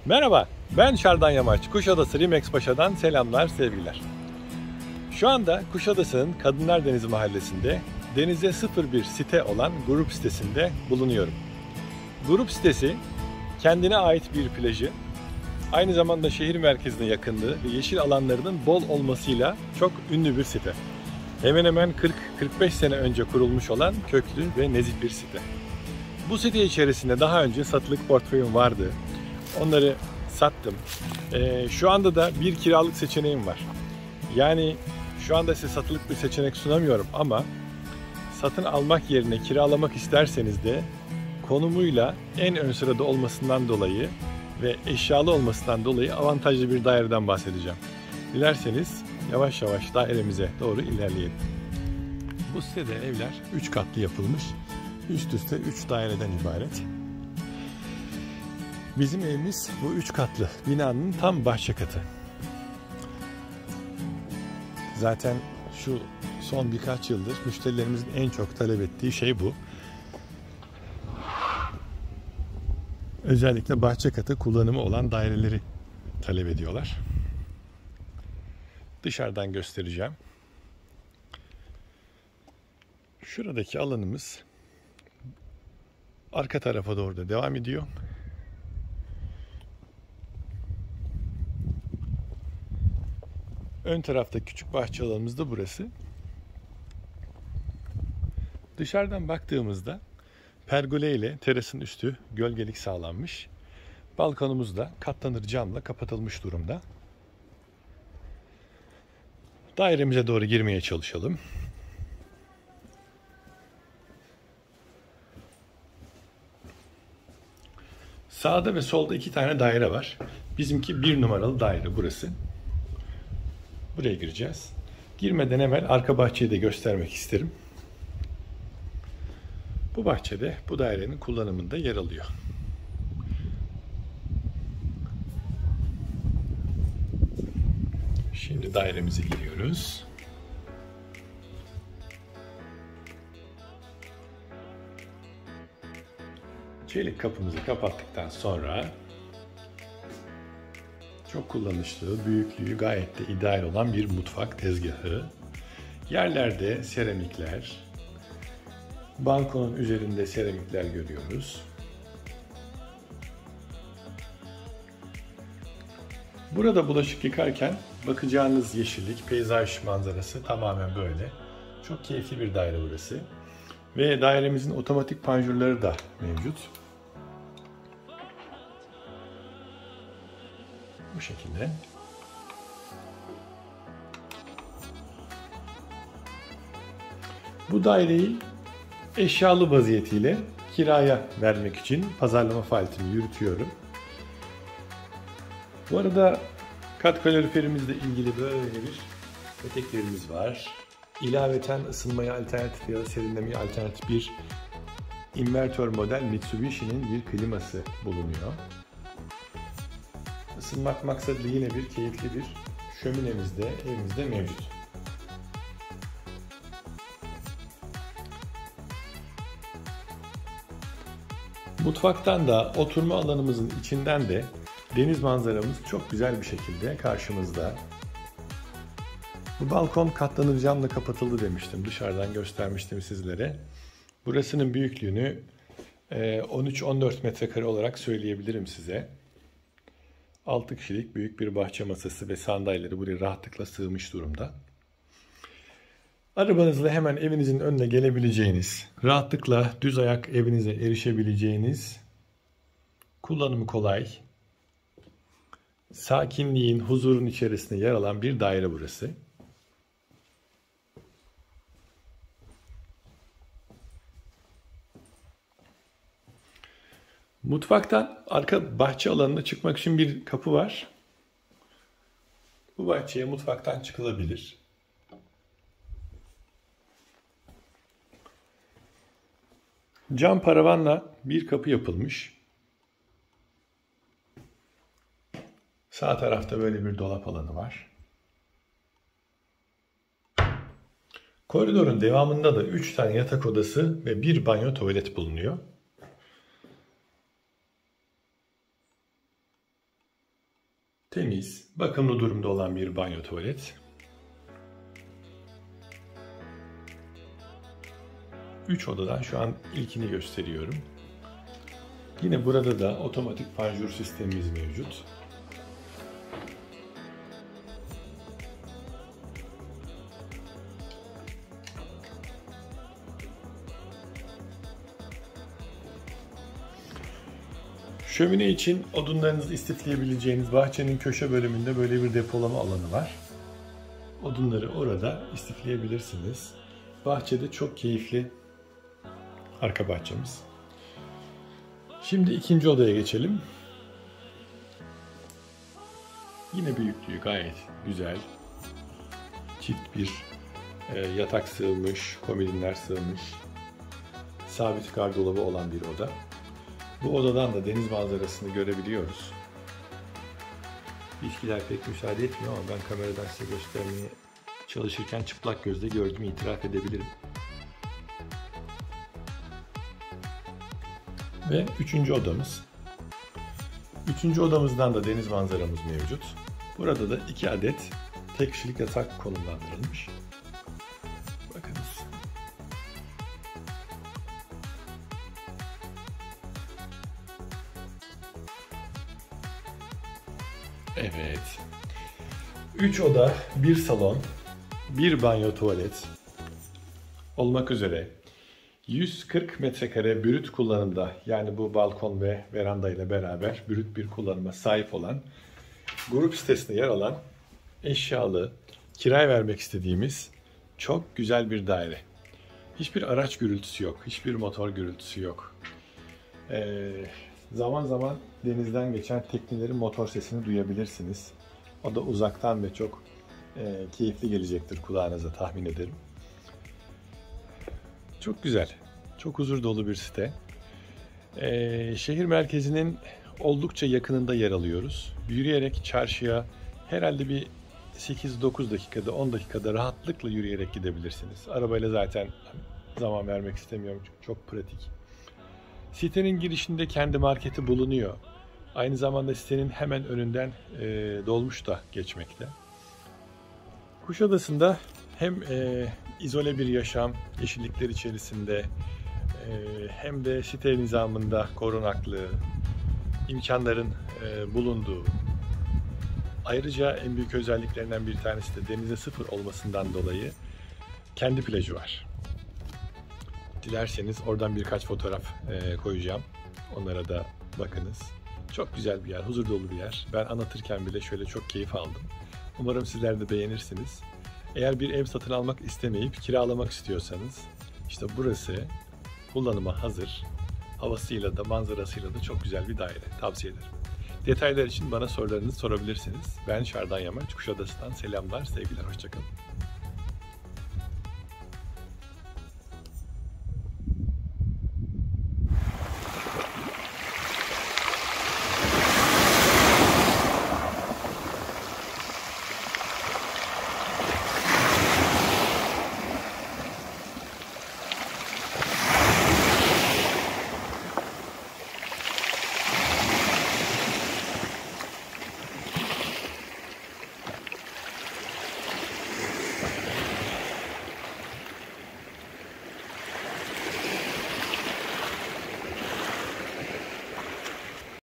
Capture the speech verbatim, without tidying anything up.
Merhaba, ben Şardan Yamaç. Kuşadası Rimex Paşa'dan selamlar, sevgiler. Şu anda Kuşadası'nın Kadınlar Denizi Mahallesi'nde denize sıfır bir site olan Grup sitesinde bulunuyorum. Grup sitesi kendine ait bir plajı, aynı zamanda şehir merkezine yakınlığı ve yeşil alanlarının bol olmasıyla çok ünlü bir site. Hemen hemen kırk kırk beş sene önce kurulmuş olan köklü ve nezih bir site. Bu site içerisinde daha önce satılık portföyüm vardı. Onları sattım. Ee, şu anda da bir kiralık seçeneğim var. Yani şu anda size satılık bir seçenek sunamıyorum ama satın almak yerine kiralamak isterseniz de konumuyla en ön sırada olmasından dolayı ve eşyalı olmasından dolayı avantajlı bir daireden bahsedeceğim. Dilerseniz yavaş yavaş dairemize doğru ilerleyelim. Bu sitede evler üç katlı yapılmış. Üst üste üç daireden ibaret. Bizim evimiz bu üç katlı binanın tam bahçe katı. Zaten şu son birkaç yıldır müşterilerimizin en çok talep ettiği şey bu. Özellikle bahçe katı kullanımı olan daireleri talep ediyorlar. Dışarıdan göstereceğim. Şuradaki alanımız arka tarafa doğru da devam ediyor. Ön tarafta küçük bahçe alanımız da burası. Dışarıdan baktığımızda pergole ile terasın üstü gölgelik sağlanmış. Balkonumuz da katlanır camla kapatılmış durumda. Dairemize doğru girmeye çalışalım. Sağda ve solda iki tane daire var. Bizimki bir numaralı daire burası. Buraya gireceğiz. Girmeden evvel arka bahçeyi de göstermek isterim. Bu bahçede bu dairenin kullanımında yer alıyor. Şimdi dairemize giriyoruz. Çelik kapımızı kapattıktan sonra çok kullanışlı, büyüklüğü gayet de ideal olan bir mutfak tezgahı. Yerlerde seramikler, balkonun üzerinde seramikler görüyoruz. Burada bulaşık yıkarken bakacağınız yeşillik, peyzaj manzarası tamamen böyle. Çok keyifli bir daire burası. Ve dairemizin otomatik panjurları da mevcut. Bu şekilde. Bu daireyi eşyalı vaziyetiyle kiraya vermek için pazarlama faaliyetini yürütüyorum. Bu arada kat kaloriferimizle ilgili böyle bir peteklerimiz var. İlaveten ısınmaya alternatif ya da serinlemeye alternatif bir invertör model Mitsubishi'nin bir kliması bulunuyor. Isınmak maksadıyla yine bir keyifli bir şöminemiz de evimizde mevcut. Mutfaktan da oturma alanımızın içinden de deniz manzaramız çok güzel bir şekilde karşımızda. Bu balkon katlanır camla kapatıldı demiştim. Dışarıdan göstermiştim sizlere. Burasının büyüklüğünü on üç on dört metrekare olarak söyleyebilirim size. altı kişilik büyük bir bahçe masası ve sandalyeleri buraya rahatlıkla sığmış durumda. Arabanızla hemen evinizin önüne gelebileceğiniz, rahatlıkla düz ayak evinize erişebileceğiniz, kullanımı kolay, sakinliğin, huzurun içerisinde yer alan bir daire burası. Mutfaktan arka bahçe alanına çıkmak için bir kapı var. Bu bahçeye mutfaktan çıkılabilir. Cam paravanla bir kapı yapılmış. Sağ tarafta böyle bir dolap alanı var. Koridorun devamında da üç tane yatak odası ve bir banyo tuvalet bulunuyor. Temiz, bakımlı durumda olan bir banyo tuvalet. Üç odadan şu an ilkini gösteriyorum. Yine burada da otomatik panjur sistemimiz mevcut. Şömine için odunlarınızı istifleyebileceğiniz bahçenin köşe bölümünde böyle bir depolama alanı var. Odunları orada istifleyebilirsiniz. Bahçede çok keyifli arka bahçemiz. Şimdi ikinci odaya geçelim. Yine büyüklüğü gayet güzel. Çift bir e, yatak sığmış, komodinler sığmış. Sabit gardırobı olan bir oda. Bu odadan da deniz manzarasını görebiliyoruz. Bitkiler pek müsaade etmiyor ama ben kameradan size göstermeye çalışırken çıplak gözle gördüm, itiraf edebilirim. Ve üçüncü odamız. Üçüncü odamızdan da deniz manzaramız mevcut. Burada da iki adet tek kişilik yatak konumlandırılmış. Bakınız. Evet. Üç oda, bir salon, bir banyo tuvalet olmak üzere yüz kırk metrekare brüt kullanımda, yani bu balkon ve veranda ile beraber brüt bir kullanıma sahip olan, grup sitesinde yer alan, eşyalı, kiraya vermek istediğimiz çok güzel bir daire. Hiçbir araç gürültüsü yok, hiçbir motor gürültüsü yok. Ee, zaman zaman denizden geçen teknelerin motor sesini duyabilirsiniz. O da uzaktan ve çok e, keyifli gelecektir kulağınıza, tahmin ederim. Çok güzel, çok huzur dolu bir site. Ee, şehir merkezinin oldukça yakınında yer alıyoruz. Yürüyerek çarşıya herhalde bir sekiz dokuz dakikada, on dakikada rahatlıkla yürüyerek gidebilirsiniz. Arabayla zaten zaman vermek istemiyorum çünkü çok pratik. Sitenin girişinde kendi marketi bulunuyor. Aynı zamanda sitenin hemen önünden e, dolmuş da geçmekte. Kuşadası'nda hem e, izole bir yaşam, yeşillikler içerisinde, e, hem de site nizamında korunaklı imkanların e, bulunduğu, ayrıca en büyük özelliklerinden bir tanesi de denize sıfır olmasından dolayı kendi plajı var. Dilerseniz oradan birkaç fotoğraf e, koyacağım. Onlara da bakınız. Çok güzel bir yer, huzur dolu bir yer. Ben anlatırken bile şöyle çok keyif aldım. Umarım sizler de beğenirsiniz. Eğer bir ev satın almak istemeyip kiralamak istiyorsanız, işte burası kullanıma hazır. Havasıyla da manzarasıyla da çok güzel bir daire. Tavsiye ederim. Detaylar için bana sorularınızı sorabilirsiniz. Ben Şardan Yamaç, Kuşadası'dan selamlar, sevgiler, hoşça kalın.